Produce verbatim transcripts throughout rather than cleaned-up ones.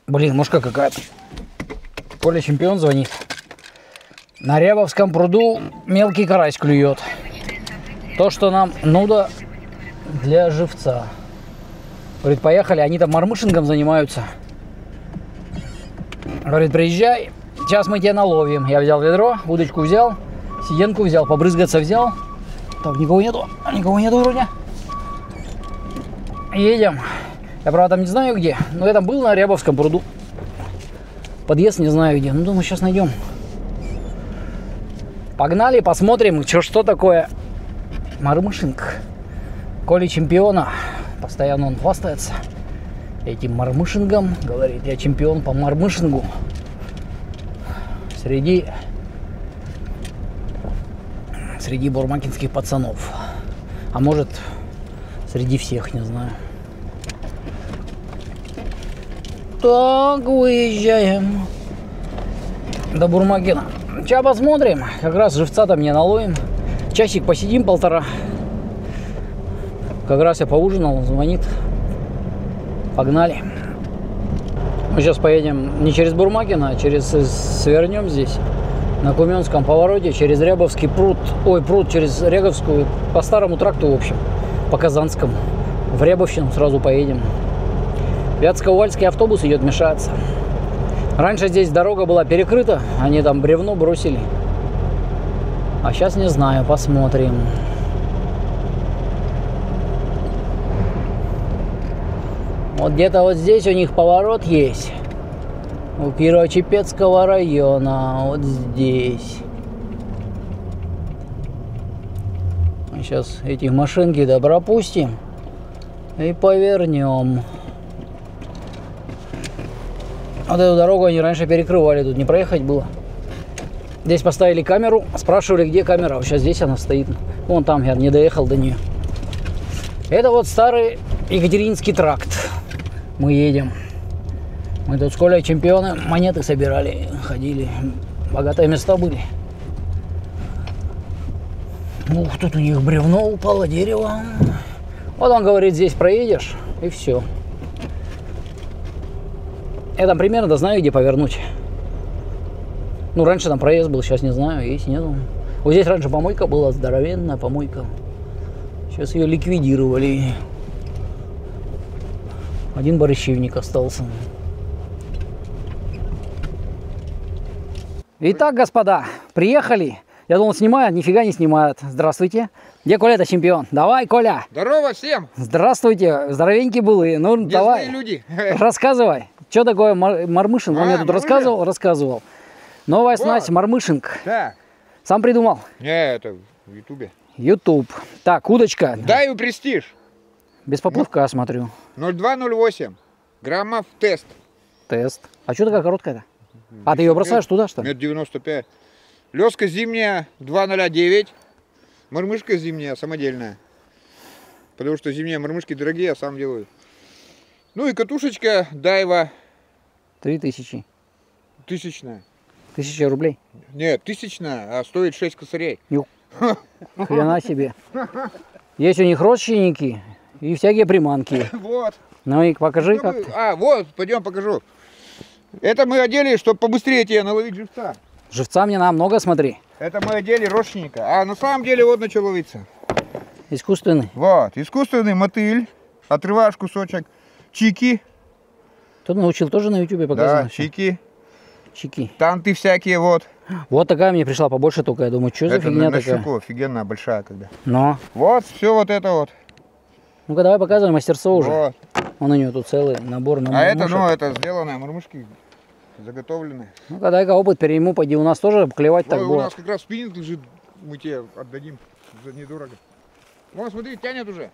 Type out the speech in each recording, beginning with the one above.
Блин, мушка какая-то. Коля Чемпион звонит. На Рябовском пруду мелкий карась клюет. То, что нам нужно для живца. Говорит, поехали, они там мормышингом занимаются. Говорит, приезжай, сейчас мы тебя наловим. Я взял ведро, удочку взял, сиденку взял, побрызгаться взял. Так, никого нету, никого нету вроде. Едем. Я, правда, там не знаю где, но я там был на Рябовском пруду. Подъезд не знаю где, ну, думаю, сейчас найдем. Погнали, посмотрим, что, что такое мормышинг. Коли Чемпиона, постоянно он хвастается этим мормышингом. Говорит, я чемпион по мормышингу. Среди, среди бурмакинских пацанов. А может, среди всех, не знаю. Так, выезжаем до Бурмакина. Сейчас посмотрим. Как раз живца там не наловим. Часик посидим, полтора. Как раз я поужинал, он звонит. Погнали. Мы сейчас поедем не через Бурмакина, а через свернем здесь. На Куменском повороте через Рябовский пруд. Ой, пруд через Рябовскую. По старому тракту, в общем. По Казанскому. В Рябовщину сразу поедем. Вятско-Увальский автобус идет, мешаться. Раньше здесь дорога была перекрыта, они там бревно бросили. А сейчас не знаю, посмотрим. Вот где-то вот здесь у них поворот есть. У Кирово-Чепецкого района, вот здесь. Сейчас этих машинки-то пропустим и повернем. Вот эту дорогу они раньше перекрывали, тут не проехать было. Здесь поставили камеру, спрашивали, где камера. Сейчас здесь она стоит. Вон там, я не доехал до нее. Это вот старый Екатерининский тракт. Мы едем. Мы тут с Колей Чемпионы монеты собирали, ходили. Богатые места были. Ух, тут у них бревно упало, дерево. Вот он говорит, здесь проедешь, и все. Я там примерно знаю, где повернуть. Ну, раньше там проезд был, сейчас не знаю, есть, нету. Вот здесь раньше помойка была, здоровенная помойка. Сейчас ее ликвидировали. Один борщевник остался. Итак, господа, приехали. Я думал, снимают, нифига не снимают. Здравствуйте. Где Коля-то Чемпион? Давай, Коля. Здорово всем. Здравствуйте. Здоровенький был. Ну, Местные давай. люди. Рассказывай. Что такое мор мормышинг? Он А, мне тут можно? рассказывал, рассказывал. Новая Вот. снасть, мормышинг. Да. Сам придумал? Не, это в Ютубе. Ютуб. Так, удочка. Дай и престиж. Без поплавка, смотрю. ноль два ноль восемь граммов тест. Тест. А что такая короткая-то? А, ты ее бросаешь туда, что ли? Метр девяносто пять. Леска зимняя два ноль девять. Мормышка зимняя, самодельная. Потому что зимние мормышки дорогие, я сам делаю. Ну и катушечка Дайва. Три тысячи. Тысячная. Тысяча рублей. Нет, тысячная, а стоит шесть косарей. Ю. Хрена себе. Есть у них родственники и всякие приманки. Вот. Ну и покажи, Ну, как мы- ты. А, вот, пойдем покажу. Это мы одели, чтобы побыстрее тебе наловить живца. Живца мне на много, смотри. Это мы одели родственника. А на самом деле вот начал ловиться. Искусственный. Вот, искусственный мотыль. Отрываешь кусочек чики. Кто научил, тоже на ютубе показывал? Да, чики. Чики. Танты всякие, вот. Вот такая мне пришла побольше только. Я думаю, что за Это фигня на, на такая? щуку офигенно большая когда. Но. Вот, все вот это вот. Ну-ка давай показывай мастерство уже. Вот. Он у него тут целый набор на А это, мормышек. ну, это сделанные мормышки. Заготовленные. Ну-ка дай-ка опыт перейму, пойди. У нас тоже клевать так Ой, у было. нас как раз спиннинг лежит. Мы тебе отдадим за недорого. Вон, смотри, тянет уже.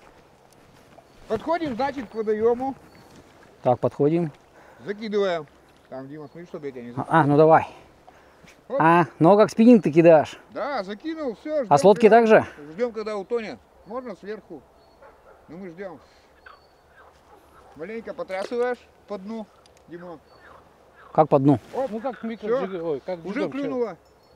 Подходим, значит, к водоему. Так, подходим. Закидываем. Там, Дима, смотри, чтобы я тебя не А, закинул. а, ну давай. Оп. А, ну как спиннинг ты кидаешь? Да, закинул, все. А с лодки так же? Ждем, когда утонет. Можно сверху. Но мы ждем. Маленько потрясываешь по дну, Дима. Как по дну? Оп, Ну как Всё. микроджигал, ой, как уже джигал, клюнуло.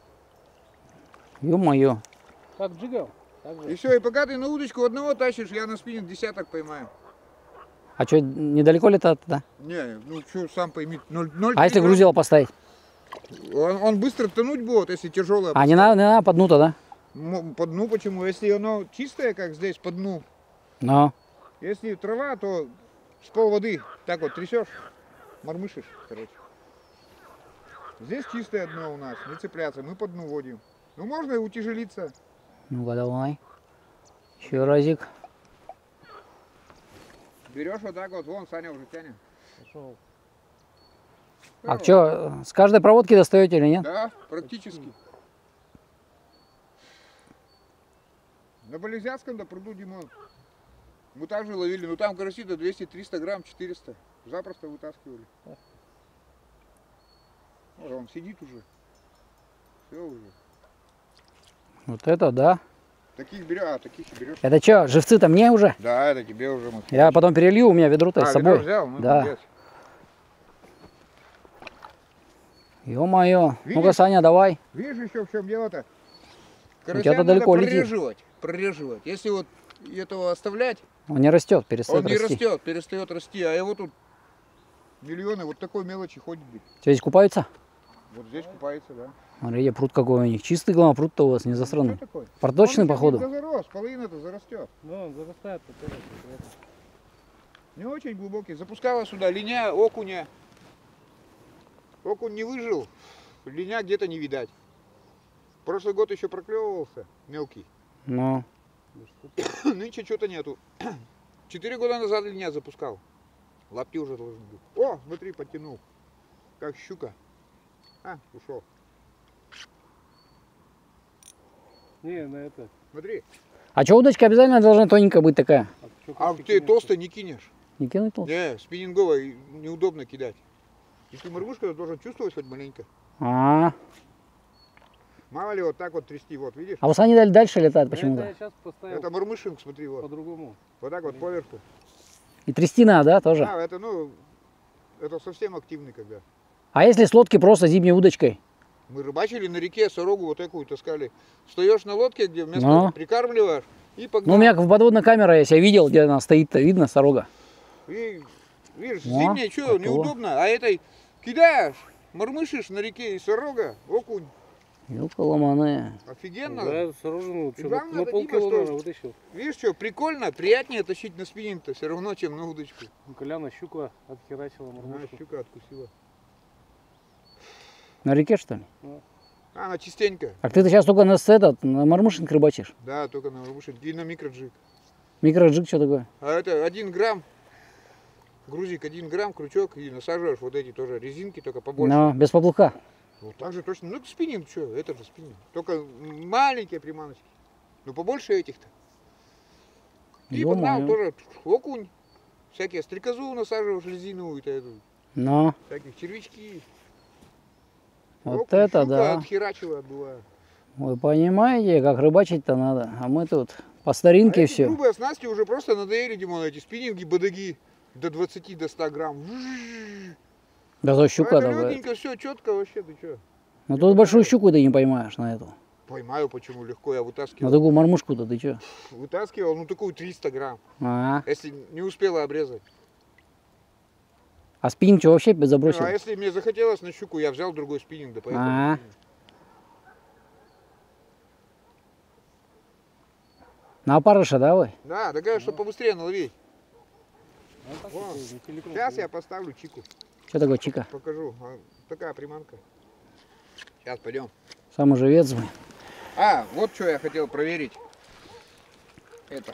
Ё-моё. как джигал, так же. И все, и пока ты на удочку одного тащишь, я на спиннинг десяток поймаю. А что, недалеко летает, да? Не, ну что, сам пойми. ноль, ноль, А если грузило поставить? Он, он быстро тонуть будет, если тяжелое. А, не надо, не надо по дну-то, да? По дну почему? Если оно чистое, как здесь, по дну. Ну. Если трава, то с пол воды так вот трясешь, мормышишь, короче. Здесь чистое дно у нас, не цепляться, мы по дну водим. Ну можно и утяжелиться. Ну-ка, давай. Еще разик. Берешь вот так вот, вон Саня уже тянет. Пошел. А что, с каждой проводки достаете или нет? Да, практически. На Болезятском, да, пруду, Димон. Мы также ловили, ну там караси-то двести-триста грамм, четыреста. Запросто вытаскивали. Вот он сидит уже. Все уже. Вот это, да. Таких берешь, а таких берешь. Это что, живцы-то мне уже? Да, это тебе уже. Мы... Я потом перелью, у меня ведро-то а, с собой. ведро взял? Ну, да. Молодец. Ё-моё. Ну-ка, Саня, давай. Видишь еще в чем дело-то? Карася надо далеко прореживать, прореживать. Если вот этого оставлять, он не растет, перестает он не расти. растет, перестает расти, а его тут миллионы вот такой мелочи ходит. Что, здесь купаются? Вот здесь купается, да. Смотрите, пруд какой у них. Чистый, главное, пруд-то у вас не засранный. Проточный, походу. Он зарос, половина-то зарастет. Ну, он зарастает. Не очень глубокий. Запускала сюда линя, окуня. Окунь не выжил, линя где-то не видать. Прошлый год еще проклевывался, мелкий. Ну. Нынче что-то нету. Четыре года назад линя запускал. Лапти уже должны быть. О, смотри, подтянул. Как щука. А, ушел. Не, на это. Смотри. А что, удочка обязательно должна тоненькая быть такая? А, а ты толсто не кинешь. Не кинуть толсто? Не, спиннинговой неудобно кидать. Если мормышка, то должен чувствовать хоть маленько. А, -а, -а. Мало ли вот так вот трясти, вот видишь? А вот они дальше летают почему-то. Это я сейчас поставил это мормышинг, смотри, вот. по-другому. Вот так вот поверху. И трясти надо, да, тоже? А, это, ну, это совсем активный когда. А если с лодки просто зимней удочкой? Мы рыбачили на реке, сорогу вот такую таскали. Встаешь на лодке, где вместо Но. прикармливаешь, и погнал. Ну, у меня в подводная камера, я себя видел, где она стоит-то, видно, сорога. И, видишь, О, зимнее, что, готово. неудобно, а этой кидаешь, мормышишь на реке, и сорога, окунь. Ёлка-ломаная. Офигенно. Да, сразу, ну, И что, главное, на это полкило, Дима, что- наверное, вытащил. Видишь, что, прикольно, приятнее тащить на спиннинг-то все равно, чем на удочку. Ну, Коляна щука отхерачила А, мормышку. щука откусила. На реке, что ли? А, она частенько. Так ты сейчас только на этот, на мормышинг рыбачишь. Да, только на мормышинке и на микроджиг. Микроджиг что такое? А это один грамм, грузик один грамм, крючок, и насаживаешь вот эти тоже резинки, только побольше. Но без поплавка. Вот так же точно. Ну, спиннинг, что, это же спиннинг. Только маленькие приманочки. Ну, побольше этих-то. И погнал Ё-моё. тоже окунь. Всякие стрекозу насаживаешь резиновую, это, эту, Но, всякие червячки. вот Окунь, это щука да. отхерачила бывает. Вы понимаете, как рыбачить-то надо. А мы тут по старинке А эти все. грубые снасти уже просто надоели, Димон, эти спиннинги, бодаги до двадцати, до ста грамм. Да то А щука это давай. легенько, все четко вообще, ты что? Ну тут большую щуку ты не поймаешь на эту. Поймаю, почему легко, я На вытаскивал. такую мормушку-то ты что? Вытаскивал, ну такую триста грамм, А, если не успела обрезать. а спиннинг что вообще Ну, забросил? а если мне захотелось на щуку, я взял другой спиннинг, да поехал. А. на спиннинг. На опарыша, да, вы? Да, такая, чтобы побыстрее наловить. Ну, так Вон. вот, на телефон Сейчас сидит. я поставлю чику, Что такое чика? покажу. А, такая приманка. Сейчас пойдем. Самый живец, блин. А, вот что я хотел проверить. Это.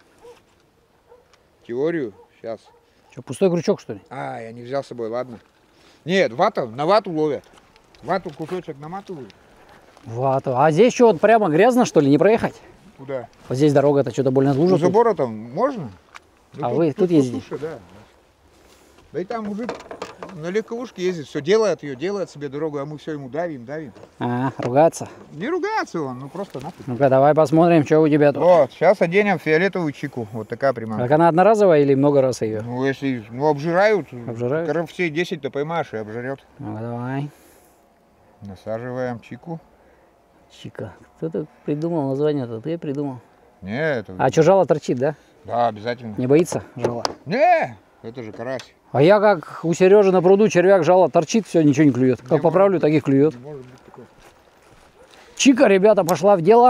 Теорию. Сейчас. Что, пустой крючок, что ли? А, я не взял с собой, ладно. Нет, вата, на вату ловят. Вату кусочек наматывают. Вот. А здесь что, вот прямо грязно, что ли, не проехать? Куда? Вот здесь дорога-то что-то больно У лужа. тут. забора там можно? А вы тут ездите? по суше, да. Да и там мужик на легковушке ездит, все делает ее, делает себе дорогу, а мы все ему давим, давим. А, ругаться. Не ругается он, ну просто нафиг. Ну-ка, давай посмотрим, что у тебя тут. Вот, сейчас оденем фиолетовую чику, вот такая приманка. Так она одноразовая или много раз ее? Ну если, ну обжирают, Обжирают? коровцей десять-то поймаешь и обжрет. Ну давай. Насаживаем чику. Чика. Кто-то придумал название-то, ты придумал. Не, это... А что, жало торчит, да? Да, обязательно. Не боится жало? Не, Это же карась. А я как у Сережи на пруду червяк жало торчит, все, ничего не клюет. Как Не поправлю, так и клюет. Не может быть такого. Чика, ребята, пошла в дело.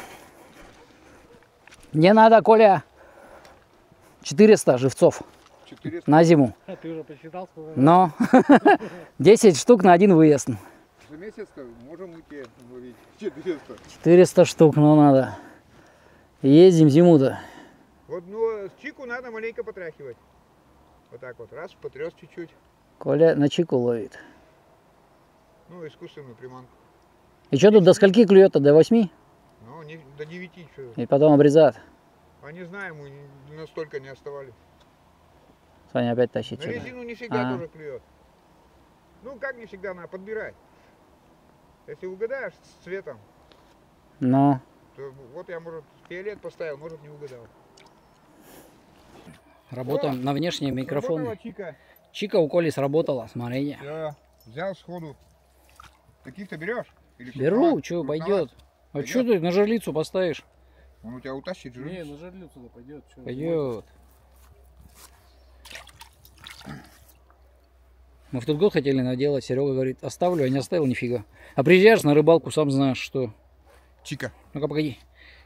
Мне надо, Коля, четыреста живцов четыреста. на зиму. А ты уже посчитал, сколько? Но десять штук на один выезд. За месяц-то можем уйти ловить четыреста. четыреста штук, ну надо. Ездим зиму-то. Вот, ну, чику надо маленько потряхивать. Вот так вот, раз, потряс чуть-чуть. Коля на чику ловит. Ну, искусственную приманку. И что тут до скольки клюет-то? До восьми? Ну, не, до девяти, что. И потом обрезают. А не знаю, мы не- настолько не оставали. Саня опять тащит На что-то. резину не всегда А. тоже клюет. Ну, как не всегда, надо подбирать. Если угадаешь с цветом, Ну, то вот я, может, фиолет поставил, может, не угадал. работаем О, на внешние микрофоны. Сработала чика. Чика у Коли сработала, смотрите. Все, взял сходу. Таких-то берешь? Или Беру, крупноват? что, Крупноват? пойдет. А Пойдет? что ты на жерлицу поставишь? Он у тебя утащит же. Не, на жерлицу да пойдет. чё, Пойдет. Мы в тот год хотели наделать, Серега говорит, оставлю, а не оставил нифига. А приезжаешь на рыбалку, сам знаешь, что. Чика. Ну-ка, погоди.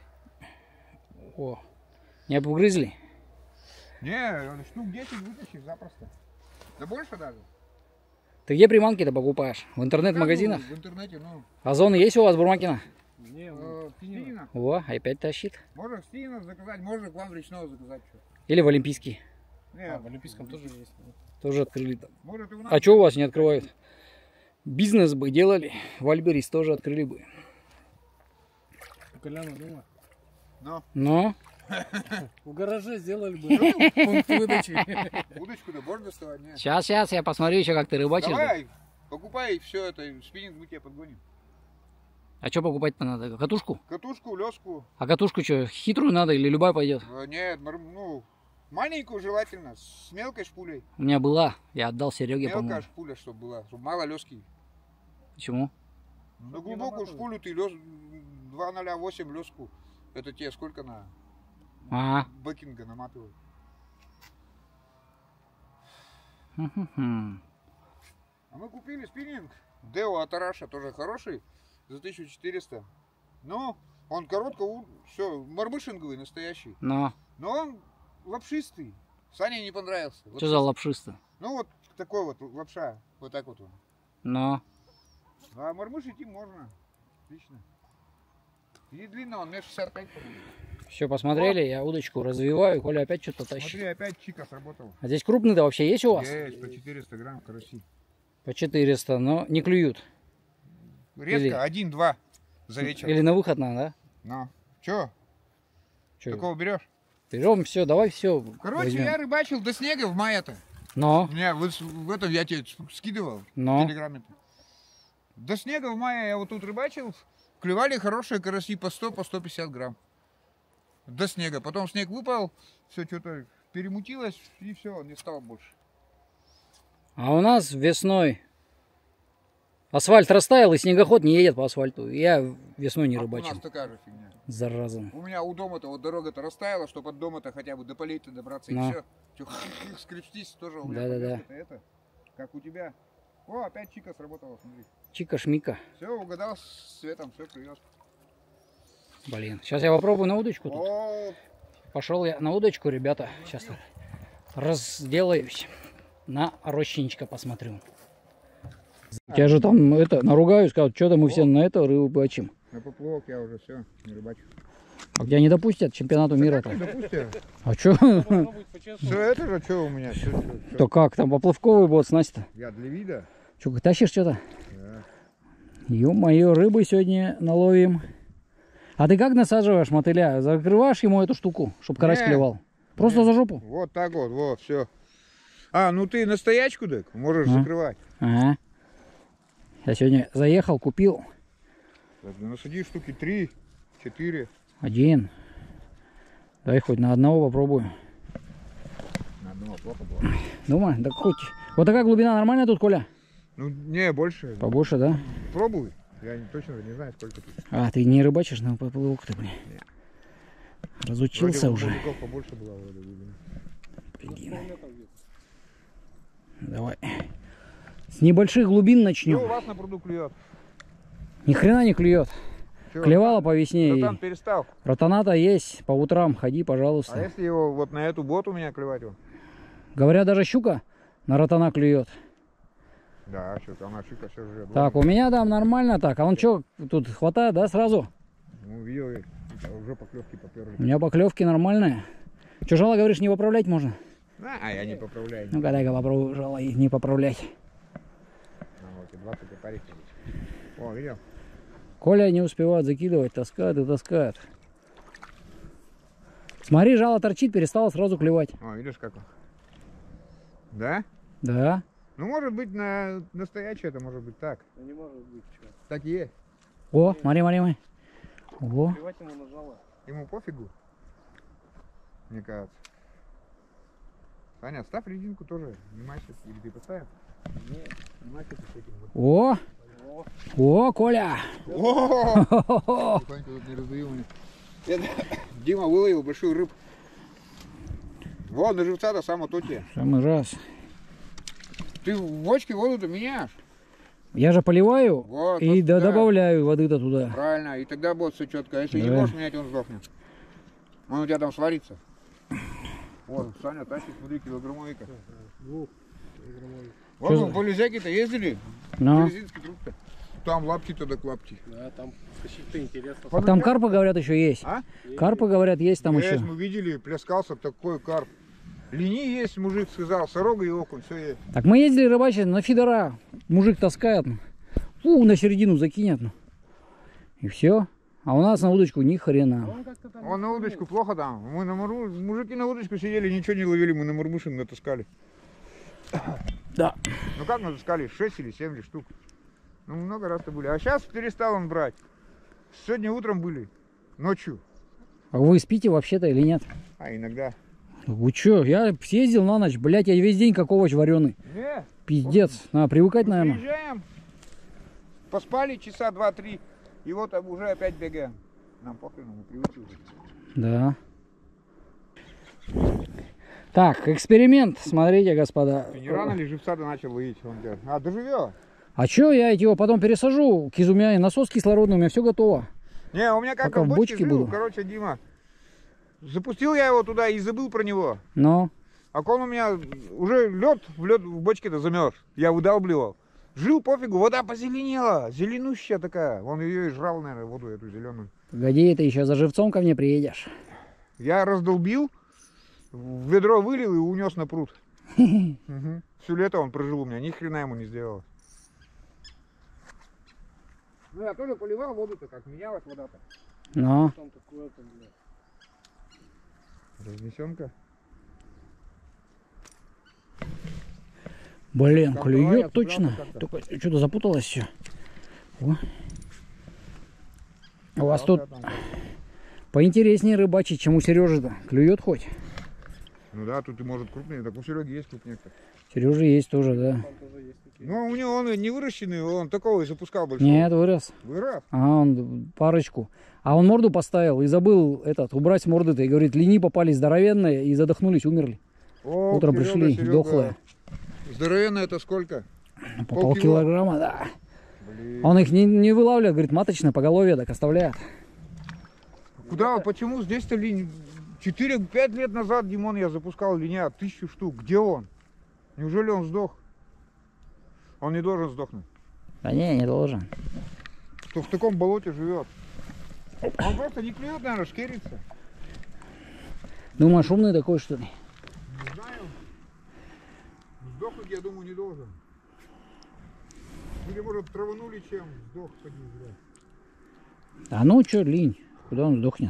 О, не обгрызли? Не, штук десять вытащишь запросто. Да больше даже. Ты где приманки-то покупаешь? В интернет-магазинах? В интернете, ну. Озоны есть у вас, Бурмакина? Не, э, Стинина. Стинина. О, опять тащит. Можно в Стинина заказать, можно к вам в речного заказать. Что. Или в Олимпийский. Не, А, в Олимпийском тоже есть. Тоже открыли там. Может, и у нас. А что у вас не открывают? Бизнес бы делали, в Альберис тоже открыли бы. У Коляна дома. Ну, Но В гараже сделали бы пункт выдачи. удочку-то можно доставать? Нет. сейчас, сейчас я посмотрю еще, как ты рыбачишь. Давай, покупай все это, спиннинг мы тебе подгоним. А что покупать-то надо? Катушку? Катушку, леску. А катушку что, хитрую надо или любая пойдет? Э, Нет, мор- ну, маленькую желательно, с мелкой шпулей. У меня была, я отдал Сереге, Мелкая по-моему. шпуля, чтобы была, чтобы мало лески. Почему? На глубокую шпулю ты лес, два ноль восемь леску. Это тебе сколько на Ага. бэкинга наматывают? Хм-хм-хм. А мы купили спиннинг. Део от Араша тоже хороший. За тысячу четыреста. Но он коротко, все, мармышинговый настоящий. Но, Но он лапшистый. Сане не понравился. Вот, что за лапшисто? ну вот такой вот лапша. Вот так вот он. Но, А мармыш идти можно. Отлично. И длинно он, мне шестьдесят пять, по-моему. все посмотрели, я удочку развиваю, Коля опять что-то тащит. Смотри, опять чика сработал. А здесь крупный-то вообще есть у вас? Есть, по четыреста грамм караси. По четыреста, но не клюют. Редко, Или- один-два за вечер. Или на выход надо, да? Ну, чё, Чё? такого берешь? Берем все, давай все. Короче, я рыбачил до снега в мае-то. Но, У меня вот в этом я тебе скидывал в но, телеграме-то. До снега в мае я вот тут рыбачил, клевали хорошие караси по сто, по сто пятьдесят грамм. До снега. Потом снег выпал, все что-то перемутилось, и все, не стало больше. а у нас весной асфальт растаял, и снегоход не едет по асфальту. Я весной не А у рыбачил. нас такая же фигня. Зараза. У меня у дома-то вот дорога-то растаяла, чтобы от дома-то хотя бы до полей-то добраться, Ну. и все. Скрепстись тоже у меня. Да-да-да. это, это, как у тебя. О, опять чика сработала, смотри. Чика-шмика. Все, угадал с цветом, все привез. Блин, сейчас я попробую на удочку тут. О, Пошел я на удочку, ребята. Сейчас разделаюсь. На рощинчика посмотрю. Я же там это наругаю, скажут, что-то мы все на это рыбачим. на поплавок я уже все, не рыбачу. А где не допустят чемпионату мира-то? Допустим. А что? Должно быть по-честному. Все это же что у меня? Всё, всё, всё. То как, там поплавковый бот снасть-то? Я для вида. Что, тащишь что-то? Да. Ё-моё, рыбы сегодня наловим. А ты как насаживаешь мотыля? Закрываешь ему эту штуку, чтобы карась Не. клевал? Просто за жопу? Вот так вот, вот, все. А, ну ты на стоячку так можешь А. закрывать. Ага. Я сегодня заехал, купил Так, да насади штуки три, четыре. один. Дай хоть на одного попробую. На одного плохо было. Думаю, так хоть. Вот такая глубина нормальная тут, Коля? Ну, не, больше. Побольше, да? Пробуй. Я не- точно не знаю, сколько тут. А, ты не рыбачишь на поплавок ты, блин. Разучился Вроде у уже. мужиков побольше было вроде глубина. Блин. сто метров где-то. Давай. С небольших глубин Что у начнем. вас на пруду клюет? Ни хрена не клюет. Чё, Клевало по весне. да и там перестал. Ротаната есть. По утрам ходи, А пожалуйста. если его вот на эту бот у меня клевать его? Говорят, даже щука на ротана клюет. Да, что там ошибка все жрет. Так, у меня там нормально так. А он что, тут хватает, да, сразу? Ну, видел, я, уже поклевки поперли. У меня поклевки нормальные. Че, жало, говоришь, не поправлять можно? А, я не поправляю. Ну, когда я попробую жало их не поправлять. А, вот и двадцать опарик. О, видел? Коля не успевает закидывать, таскает и таскает. Смотри, жало торчит, перестало сразу клевать. О, видишь как он? Да? Да. Ну, может быть, на настоящее это может быть так. Ну, не может быть, что. Так и есть. О, смотри, смотри, смотри. О. Плевать ему на жало. Ему пофигу, мне кажется. Саня, ставь резинку тоже. Снимайся. Или ты поставил? Нет. Снимайся ты с этим. вот. О. О, О, Коля. О! Санька тут не раздаю мне. Это Дима выловил большую рыбу. Вот, на живца-то само то тебе. Самый раз. Ты в бочке воду-то меняешь. Я же поливаю Вот, и вот, да, да. добавляю воды-то туда. Правильно, и тогда будет все четко. А если не Да. можешь менять, он сдохнет. Он у тебя там сварится. Вот, Саня тащит, смотри, килограммовика. двух килограммовик. Вот Чё мы за- по Лизяке-то ездили. Ну. Грузинский труп-то. Там лапти-то да клапти. Да, там каких-то интересно. Вот. Там карпы, говорят, еще есть. А? Карпы, говорят, есть там Есть, еще. мы видели, плескался такой карп. Лини есть, мужик сказал, сорога и окунь, все есть. Так мы ездили рыбачить на фидера. Мужик таскает. ну. Фу, на середину закинет. ну. И все. А у нас на удочку ни хрена. Он как-то там... Он на удочку плохо там. Мы на муру... Мужики на удочку сидели, ничего не ловили, мы на мурмышин натаскали. Да. Ну как натаскали? шесть или семь штук. Ну много раз-то были. А сейчас перестал он брать. Сегодня утром были. Ночью. А вы спите вообще-то или нет? А иногда. Вы че? Я съездил на ночь, блять, я весь день как овощ вареный. Не. Пиздец. Надо привыкать, Мы наверное. приезжаем. Поспали часа два-три. И вот уже опять бегаем. Нам похрен, мы привыкли уже. Да. Так, эксперимент. Смотрите, господа. Не рано ли живца-то начал ловить? Он говорит, а, доживет. А че, я его потом пересажу к изумяне. Насос кислородный, у меня все готово. Не, у меня как Пока он в в бочке, бочке жил, буду. короче, Дима. Запустил я его туда и забыл про него. Но. А он у меня уже лед в лед в бочке-то замерз. Я выдалбливал. Жил, пофигу, вода позеленела. Зеленущая такая. Он ее и жрал, наверное, воду эту зеленую. Погоди, ты еще за живцом ко мне приедешь. Я раздолбил, в ведро вылил и унес на пруд. Угу. Все лето он прожил у меня, ни хрена ему не сделалось. Ну я тоже поливал воду-то, как менялась вода-то. Но. Там такое-то, блядь. Разнесенка. Блин, Там клюет бывает, точно. правда, Только что-то запуталось все. У вас тут поинтереснее рыбачить, чем у Сережи-то. Клюет хоть? Ну да, тут и может крупные, так у Сереги есть крупнее-то. Сережа есть тоже, да. Там тоже есть такие. Ну у него он не выращенный, он такого и запускал большого. Нет, вырос. Вырос. А он парочку. А он морду поставил и забыл этот убрать с морды-то. И говорит, линии попались здоровенные и задохнулись, умерли. О, Утром Серега, пришли, Серега. дохлые. Здоровенное это сколько? По Полкило? полкилограмма, да. Блин. Он их не, не вылавливает, говорит, маточное поголовье так оставляет. Куда, почему здесь-то линь? четыре-пять лет назад, Димон, я запускал линя, тысячу штук. Где он? Неужели он сдох? Он не должен сдохнуть. Да не, не должен. Кто в таком болоте живет? Он просто не клюет, наверное, шкерится. Думаешь, умный такой, что ли? Не знаю. Сдохнуть, я думаю, не должен. Или, может, траванули чем, сдох, поди, зря. А ну что, линь, куда он сдохнет?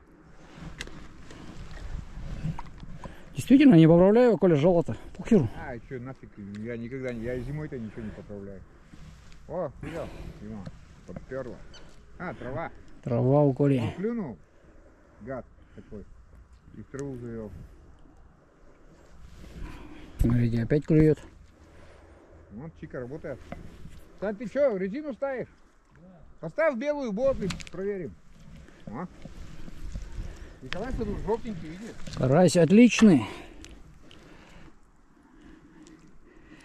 Действительно, не поправляю, Коля, жало-то. Пухеру. А, что, нафиг, я никогда не, я зимой-то ничего не поправляю. О, видел, Дима, подперла. А, трава. Трава у Коли. Он клюнул, гад такой, и в траву завел. Смотрите, опять клюет. Вот Чика работает. Сань, ты что, резину ставишь? Да. Поставь белую бот и проверим. А? Николай, что тут желтенький, видишь? Карась отличный.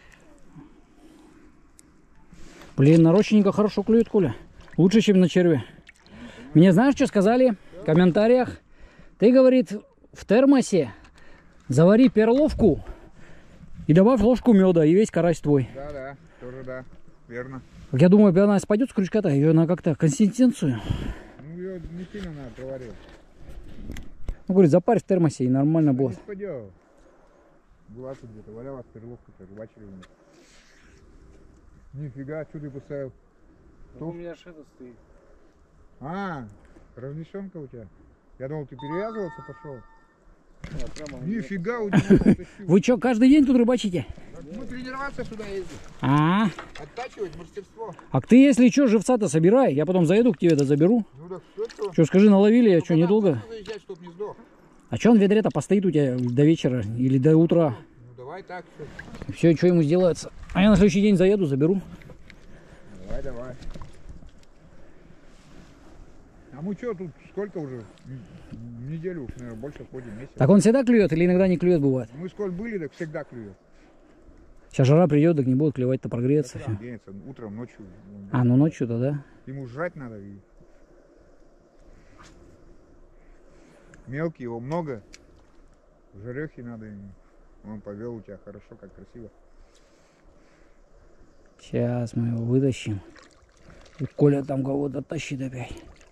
Блин, на рощенника хорошо клюет, Коля. Лучше, чем на черве. Мне знаешь, что сказали в комментариях? Ты, говорит, в термосе завари перловку и добавь ложку меда, и весь карась твой. Да, да, тоже да, верно. Как я думаю, она спадет с крючка-то, ее на как-то консистенцию. Ну, ее не сильно надо проварить. Ну, говорит, запарь в термосе, и нормально будет. Спадет. Была тут где-то, валялась перловка-то, рыбачили. Нифига, что ты поставил? У меня ж это стоит. А, разнесенка у тебя. Я думал, ты перевязываться пошел. Да, прямо Нифига у тебя. Вы что, каждый день тут рыбачите? Мы тренироваться сюда ездим. А, Оттачивать мастерство. а ты, если что, живца-то собирай. Я потом заеду к тебе, да заберу. Ну так что, что? Что, скажи, наловили, я что, недолго? Заезжать, чтоб не сдох. А что он в ведре-то постоит у тебя до вечера или до утра? Ну давай так, что. Все, что ему сделается. А я на следующий день заеду, заберу. Давай, давай. А мы что тут, сколько уже? Неделю, наверное, больше ходим, месяц. Так он всегда клюет или иногда не клюет бывает? Мы сколь были, так всегда клюет. Сейчас жара придет, так не будет клевать-то, прогреется. Куда он денется? Утром, ночью. А, ну ночью-то, да? Ему жрать надо. И... Мелкий, его много. Жарехи надо ему. Он повел у тебя хорошо, как красиво. Сейчас мы его вытащим. И Коля там кого-то тащит опять.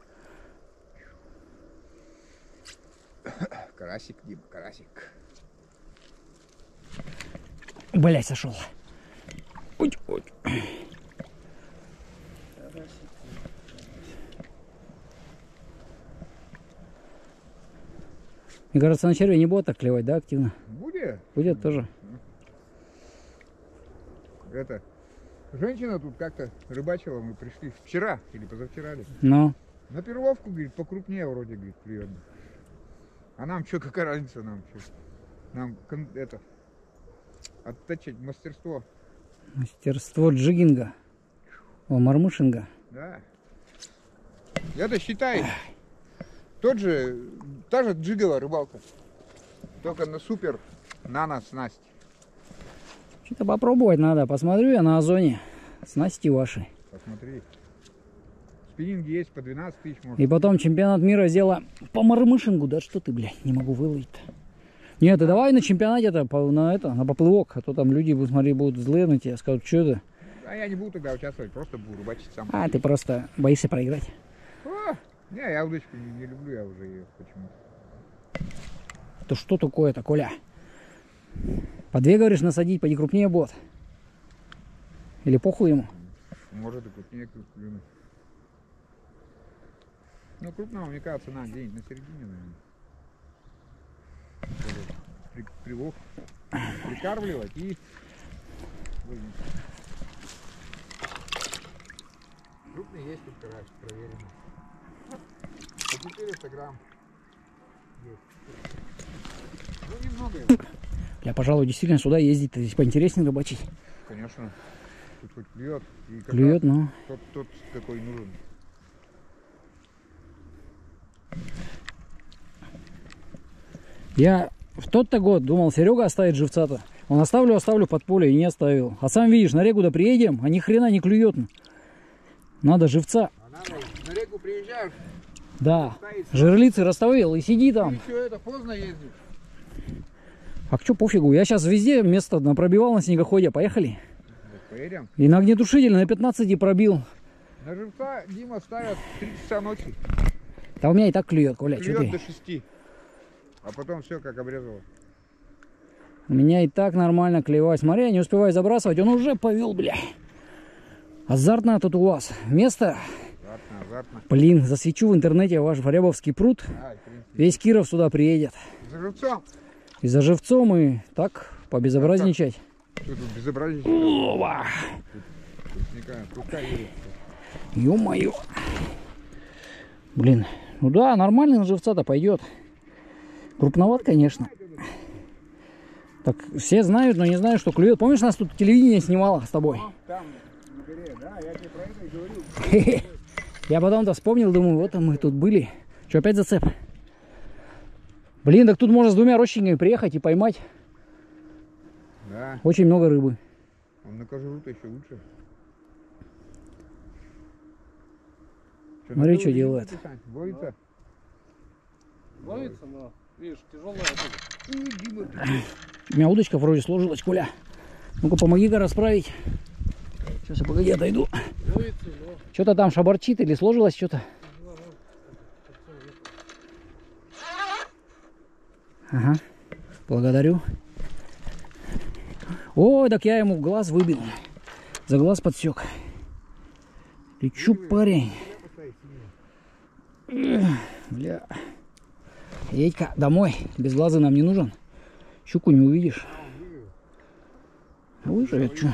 Карасик, Дима, карасик. Блять, сошел. Ой, ой. Мне кажется, на черве не будет так клевать, да, активно? Будет? Будет тоже. Это, женщина тут как-то рыбачила, мы пришли вчера или позавчера ли. Ну, На перловку, говорит, покрупнее вроде, говорит, клюет. А нам что, какая разница нам? Чё? Нам кон- это, оттачить мастерство. мастерство джигинга. О, мармышинга. Да. Это считай, тот же, та же джиговая рыбалка. Только на супер нано снасть. Что-то попробовать надо. Посмотрю я на Озоне. Снасти ваши. Посмотри. Спиннинги есть по двенадцать тысяч, может. И потом чемпионат мира сделала по мармышингу. Да что ты, блядь, не могу выловить-то. Нет, ты давай на чемпионате это, на это, на поплывок. А то там люди, будут, смотри, будут злые на тебя. Скажут, что это? А я не буду тогда участвовать, просто буду рыбачить сам. А, ты просто боишься проиграть. О, не, я удочку не, не люблю, я уже ее почему-то. То что такое-то, Коля? По две, говоришь, насадить, поди крупнее будет. Или похуй ему? Может и крупнее клюнуть. Ну, крупного, мне кажется, на где-нибудь на середине, наверное. При, прилов. Прикармливать и... Крупный есть тут карась, проверенный. По четыреста грамм есть. Ну, немного его. Я, пожалуй, действительно сюда ездить, здесь поинтереснее рыбачить. Конечно. Тут хоть клюет. И как Клюет, раз но... Тот, тот, какой нужен. Я в тот-то год думал, Серега оставит живца-то. Он оставлю, оставлю под поле и не оставил. А сам видишь, на регу-то приедем, а ни хрена не клюет. Надо живца. А надо, на реку приезжаешь, Да, жерлицы расставил и сиди ты там. еще это поздно ездишь. А что пофигу, я сейчас везде место напробивал на снегоходе. Поехали. Поедем. И на огнетушитель на пятнадцать пробил. На живца Дима ставят в три часа ночи. Да у меня и так клюет, Коля, что Клюет ты? до шести. А потом все как обрезало. У меня и так нормально клевать. Смотри, я не успеваю забрасывать, он уже повел, бля. Азартно тут у вас. Место, Азартно, азартно. блин, засвечу в интернете ваш Рябовский пруд. А, в принципе. Весь Киров сюда приедет. За живцом. И за живцом и так побезобразничать. Что тут безобразие? Ова! Рука едет. Ё-моё. Блин, ну да, нормально на живца-то пойдет. Крупноват, конечно. Так, все знают, но не знают, что клюет. Помнишь, нас тут телевидение снимало с тобой? Там, на горе, да, я тебе про это и говорил. Я потом-то вспомнил, думаю, вот мы тут были. Что, опять зацеп? Блин, так тут можно с двумя рощиками приехать и поймать Да, очень много рыбы. он на кожуру-то еще лучше. Смотри, что делает. Ловится. Ловится, но, видишь, тяжелая. У меня удочка вроде сложилась, Коля. Ну-ка, помоги-ка расправить. Сейчас я погоди отойду. Ловится, но... Что-то там шабарчит или сложилось что-то. Ага, благодарю. Ой, так я ему глаз выбил. За глаз подсек. Ты чё, парень? Эх, бля. Едь-ка домой. Без глаза нам не нужен. Щуку не увидишь. Выживет, что?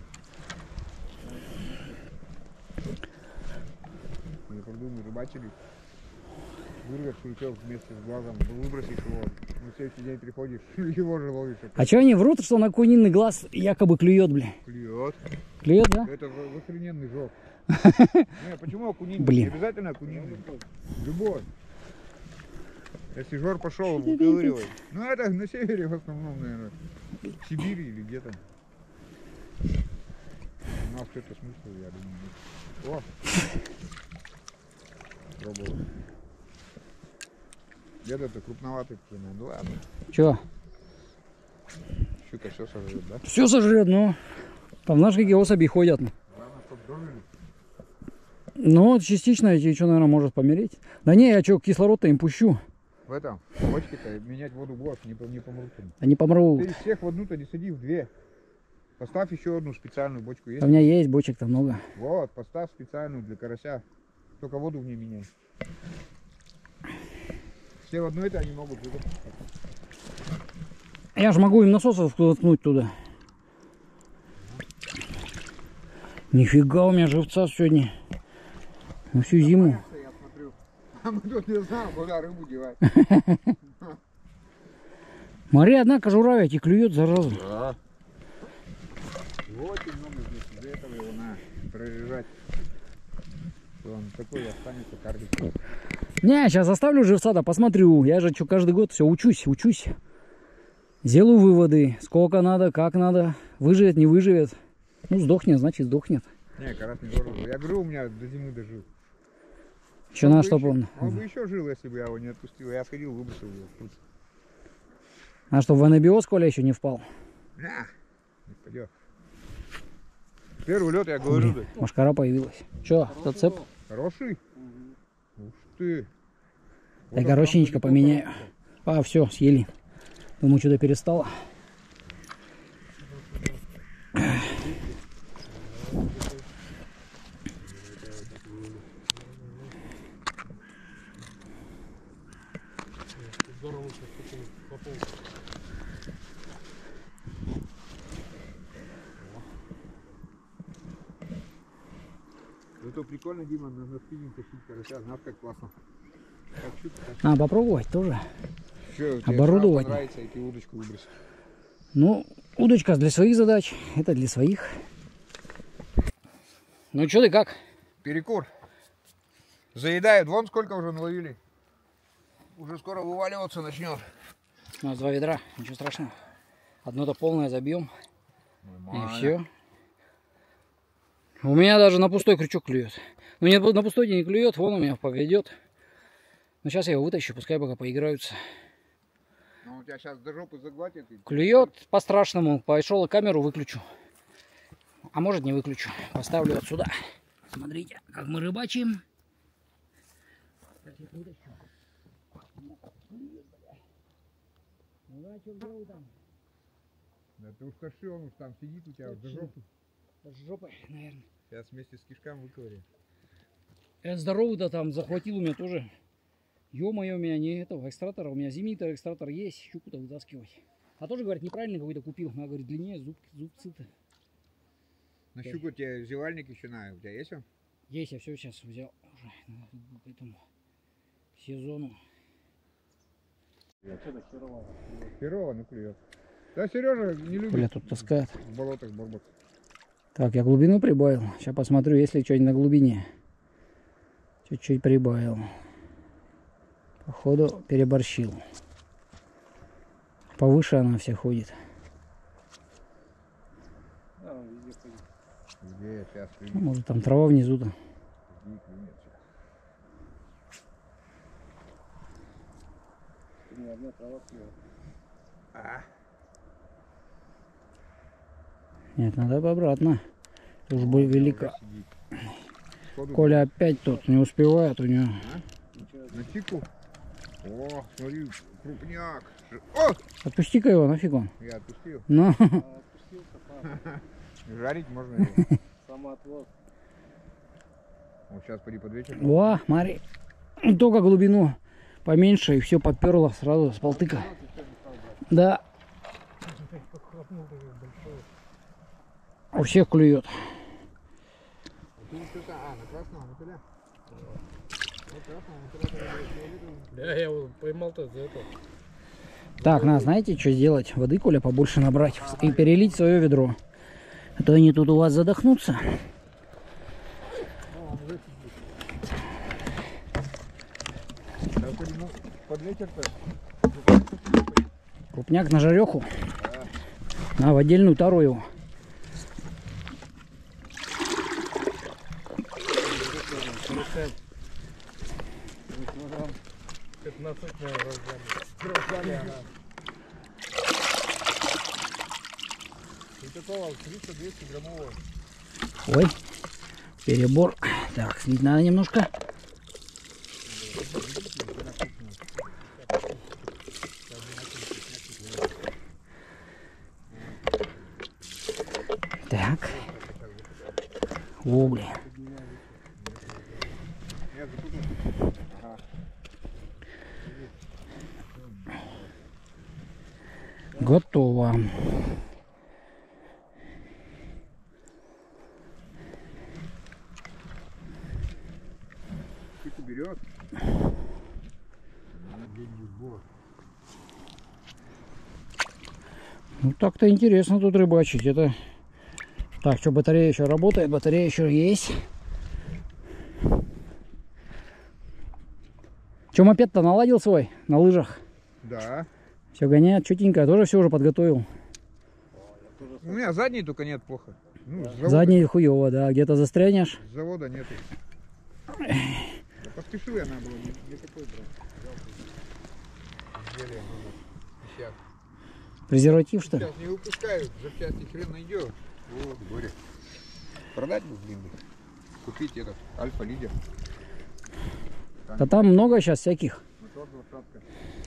Я продумал, рыбачили. Вырвешь крючок вместе с глазом, выбросишь его. На следующий день приходишь, его же ловишь. А что они врут, что на куниный глаз якобы клюет, бля? Клюет. Клюет, да? Это в охрененный жог. Не, почему окунинный? Блин. Не обязательно окунинный. Любой. Если жор пошел, выковыривай. Ну это на севере в основном, наверное. В Сибири или где-то. У нас что-то смысл, я думаю. О! Пробовал. Где-то крупноватый, ну ладно. Че? Щука все сожрет, да? Все сожрет, ну. Там знаешь, какие особи ходят. Главное, чтоб дожили. Ну, частично эти что, наверное, может помереть. Да не, я что, кислород-то им пущу. В этом, в бочке-то менять воду в глаз, не, не помрут. Они помрут. Ты из всех в одну-то не сади, в две. Поставь еще одну специальную бочку. Есть? У меня есть бочек-то много. Вот, поставь специальную для карася. Только воду в ней меняй. Все в одной-то они могут выдать. Я же могу им насосов воткнуть туда. Нифига у меня живца сегодня. На всю зиму. Я смотрю. А мы тут не знаем, куда рыбу девать. Смотри, одна кожура ведь и клюет заразу. Да. Очень много здесь. Из-за этого его надо прорежать. Он такой останется кардик. Не, сейчас оставлю живца, да посмотрю. Я же что, каждый год все учусь, учусь. Сделаю выводы. Сколько надо, как надо. Выживет, не выживет. Ну, сдохнет, значит сдохнет. Не, карась не дорого. Я говорю, у меня до зимы дожил. Еще надо, чтобы он... Он бы еще жил, если бы я его не отпустил. Я сходил, выбросил его. Тут. А чтобы в анабиоз, Коля, еще не впал. На, не пойдет. Первый лед, я говорю. Блин, машкара появилась. Че, зацеп? Хороший? Ух ты. Я короченечко поменяю. А, все, съели. Думаю, что-то перестало. Здорово, сейчас пополнить. Зато прикольно, Дима, на, на спиннинг тащить карася. Знаешь, как классно. Как щука, так. Надо попробовать тоже. Что, тебе Оборудовать. сразу понравится, и ты удочку выбросишь. Ну, удочка для своих задач. Это для своих. Ну, что ты как? Перекур. Заедают. Вон сколько уже наловили. Уже скоро вываливаться начнет. У нас два ведра, ничего страшного. Одно-то полное забьем. Нормально. И все. У меня даже на пустой крючок клюет. Ну, нет, на пустой не клюет, вон у меня поведет. Но сейчас я его вытащу, пускай пока поиграются. Ну, у тебя сейчас до жопы заглотит. И... Клюет по-страшному. Пошел и камеру выключу. А может, не выключу. Поставлю вот сюда. Смотрите, как мы рыбачим. Да ты уж тащи, он уж там сидит у тебя до жопы. С жопой, наверное. Сейчас вместе с кишками выковыряем. Я здоровый-то там захватил у меня тоже. Ё-моё, у меня не этого экстратора. У меня зимний-то экстратор есть. Щуку-то вытаскивать. А тоже, говорят, неправильно какой-то купил. Надо, говорит, длиннее зуб, зубцы-то. На щуку тебе зевальник еще надо. У тебя есть он? Есть, я все сейчас взял уже к этому сезону. Херово, ну клюет. Да, Сережа не любит. Бля, тут таскает. В болотах борбок. Так, я глубину прибавил. Сейчас посмотрю, есть ли что-нибудь на глубине. Чуть-чуть прибавил. Походу переборщил. Повыше она вся ходит. Да, везде ходит. Где сейчас Ну, может там трава внизу-то. Ни одна трава съела. А, Нет, надо обратно. Уж бы велика. сидит. Сходу Коля опять тут не успевает у него. на тику. О, смотри, крупняк. О! Отпусти-ка его, нафиг он. Я отпустил. Ну, А отпустился сам. Жарить можно его. Самоотвод. Вот сейчас поди под вечер. о, смотри. Только глубину поменьше и все подперло сразу с полтыка. Да. У всех клюет. Ты что-то, а, на красного мотыля? На красного мотыля. Да, я его поймал-то за это. Так, надо, знаете, что сделать? Воды, Коля, побольше набрать и перелить в свое ведро. А то они тут у вас задохнутся. Сейчас поди, ну, под вечер-то. Крупняк на жареху. На, в отдельную тару его. пятнадцать, наверное, разжали. И такого триста-двести граммового. Ой, перебор. Так, слить надо немножко. Так. Угли. Готово. Ты берет. Ну так-то интересно тут рыбачить. Это так, что батарея еще работает, батарея еще есть. Че, мопед-то наладил свой на лыжах? Да. Все гоняет четенько, я тоже все уже подготовил. У меня задний только нет плохо. Ну, с завода, Задний хуево, да, где-то застрянешь. с завода нету. Да поспешил я, надо было не, не такой брать. Изделие нужно. Сейчас. Презерватив, что ли? Сейчас не выпускают, запчасти хрен найдешь. Вот, горе. Продать бы, блин, купить этот Альфа-лидер. Да там много сейчас всяких. Мотор двадцатка.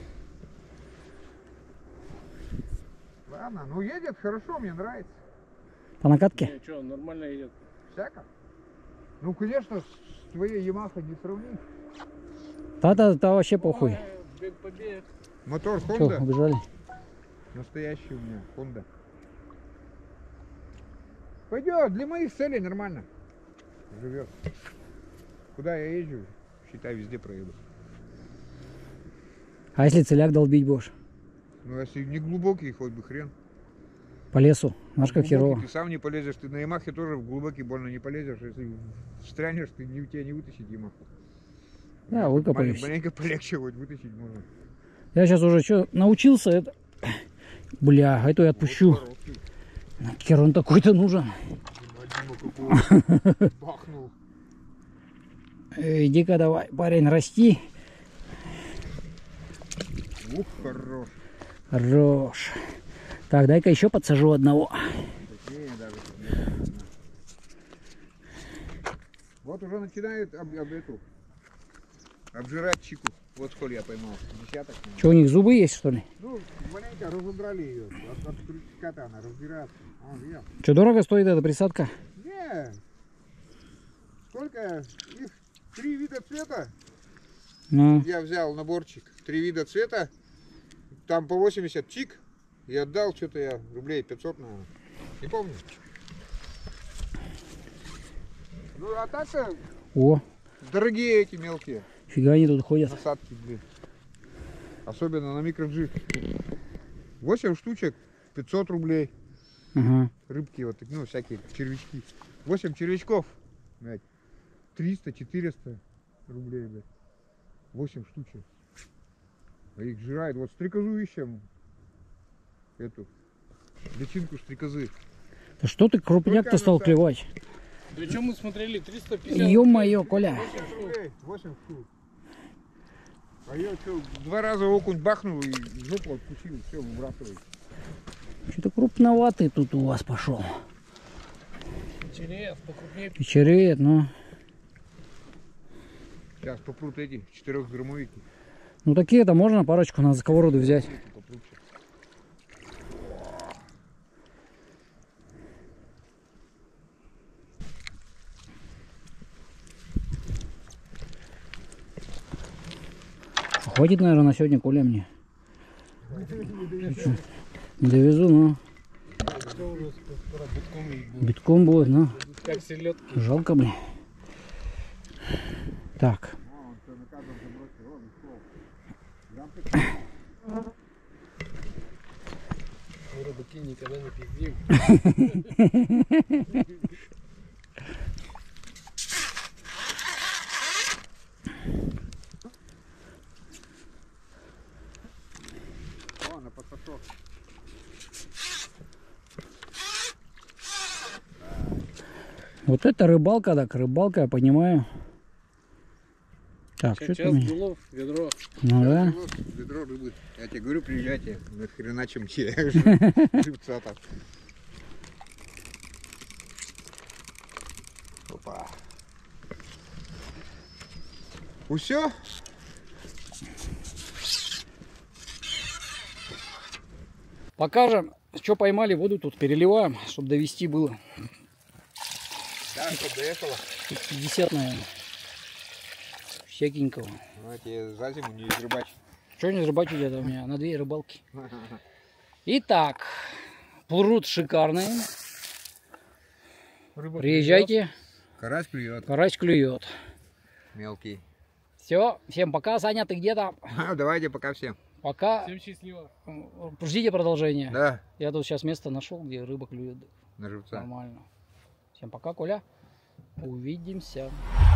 Ладно, ну едет хорошо, мне нравится. По накатке? Не, что, нормально едет. Всяко. Ну, конечно, с твоей Ямахой не сравнить. Да-да, вообще похуй. Ой, бег побег. Мотор Что, Honda. убежали? Настоящий у меня Honda. Пойдет, для моих целей нормально. Живет. Куда я езжу, считай, везде проеду. А если целяк долбить будешь? Ну, если не глубокий, хоть бы хрен. По лесу. Знаешь, как Глубокий херово. ты сам не полезешь, ты на Ямахе тоже в глубокий больно не полезешь. Если встрянешь, ты не, тебя не вытащить Ямаху. Да, выкопаюсь. Малень- Маленько полегче вот вытащить можно. Я сейчас уже что, научился это... Бля, а это я отпущу. Вот короткий. Нахер он такой-то нужен. Дима какого бахнул. Эй, иди-ка давай, парень, расти. Ух, хорош. Хорош. Так, дай-ка еще подсажу одного. Такие даже. нет. Вот уже начинает об, об эту, обжирать чику. Вот сколько я поймал. Десяток. наверное. Что, у них зубы есть, что ли? Ну, маленько разодрали ее. От, от крючка-то она разбирается. А, видел? Что, дорого стоит эта присадка? Не. Сколько? Их три вида цвета. Ну, Я взял наборчик. Три вида цвета. Там по восемьдесят чик. И отдал что-то я рублей пятьсот, наверное. Не помню. Ну, а так-то о, дорогие эти мелкие фига они тут ходят. насадки, блин. Особенно на микроджиг. восемь штучек, пятьсот рублей. Ага. Рыбки вот, ну, всякие червячки. восемь червячков, блядь, триста-четыреста рублей, блядь. восемь штучек. А их жирает. Вот стрекозу ищем. Эту. Личинку стрекозы. Да что ты крупняк-то Только стал она так. клевать? Да что мы смотрели? триста пятьдесят. Ё-моё, Коля. восемь рублей, восемь штук. А я что, два раза окунь бахнул и жопу откусил, все, выбрасывай. Что-то крупноватый тут у вас пошел. Череп, покрупнее. Печереет, но... Сейчас попрут эти четырехграммовики. Ну такие-то можно парочку на сковороду взять. Хватит, наверное, на сегодня, Коля, мне. Не довезу, но Что у нас скоро битком будет? битком будет, но Как селедки. жалко, блин. Так. Мы рыбаки никогда не пиздим. О, на подсосок. Вот это рыбалка, так, рыбалка, я понимаю. Так, что Сейчас там? улов, ведро. Ну да. Ведро рыбы. Я тебе говорю, приезжайте. Нахрена чем те живца там. Опа. Усё? Покажем, что поймали, воду тут переливаем, чтобы довести было. Да, что доехала. пятьдесят, наверное. Всякенького. Ну, я тебе за зиму не изрыбачь. Что не рыбачить это у меня? На две рыбалки. Итак, пруд шикарный. Рыба Приезжайте, Карась клюет. карась клюет. Мелкий. Все, всем пока. Саня, ты где-то? Давайте пока всем. Пока. Всем счастливо. Ждите продолжения. Да, Я тут сейчас место нашел, где рыба клюет. на живца. Нормально. Всем пока, Коля. Увидимся.